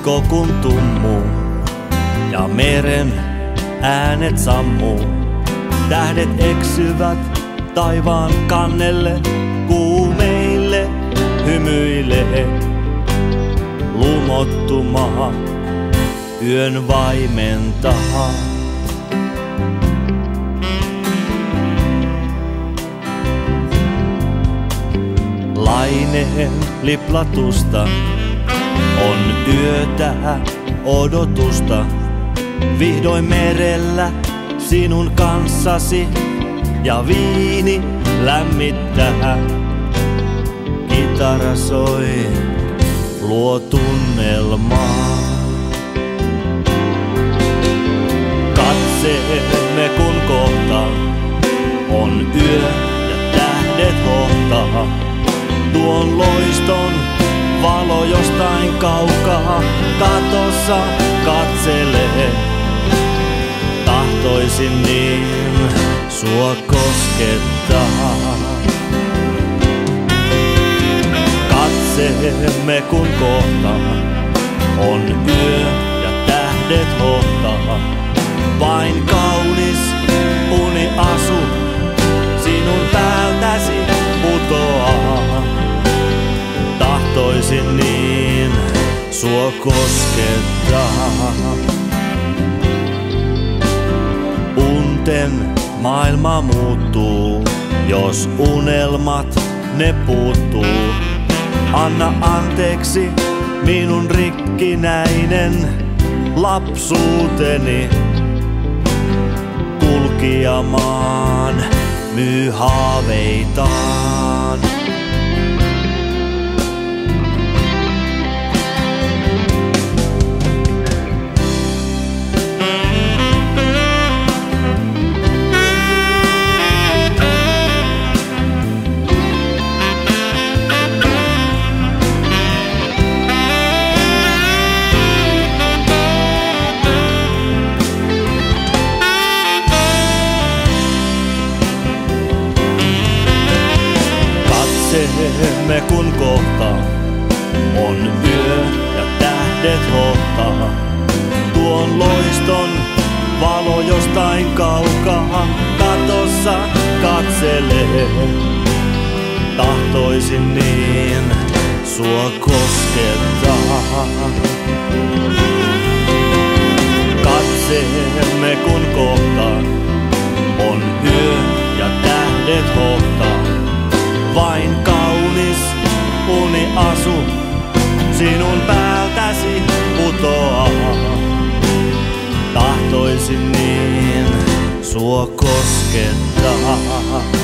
aurinko kun tummuu ja meren äänet sammuu. Tähdet eksyvät taivaan kannelle, kuu meille hymyilee. Lumottumaa yön vaimentaa. Laineen liplatusta on yötä odotusta. Vihdoin merellä sinun kanssasi ja viini lämmittää. Kitara soi, luo tunnelmaa. Katseemme kun kohtaa, on yö ja tähdet hohtaa. Tuon loiston valo jostain kaukaa katossa katselee. Tahtoisin niin sua koskettaa. Katseemme kun kohtaa, on yö ja tähdet hohtaa. Vain kaunis uni asu sinun päältäsi putoaa. Tahtoisin niin sua koskettaa. Unten maailma muuttuu, jos unelmat ne puuttuu. Anna anteeksi minun rikkinäinen lapsuuteni. Kulkijamaan myy haaveitaan. Katseemme kun kohtaa, on yö ja tähdet hohtaa. Tuon loiston valo jostain kaukaa katossa katselee. Tahtoisin niin sua koskettaa. Katseemme kun kohtaa, on yö ja tähdet hohtaa. Vain kaunis uni asu sinun päältäsi putoaa. Tahtoisin niin sua koskettaa.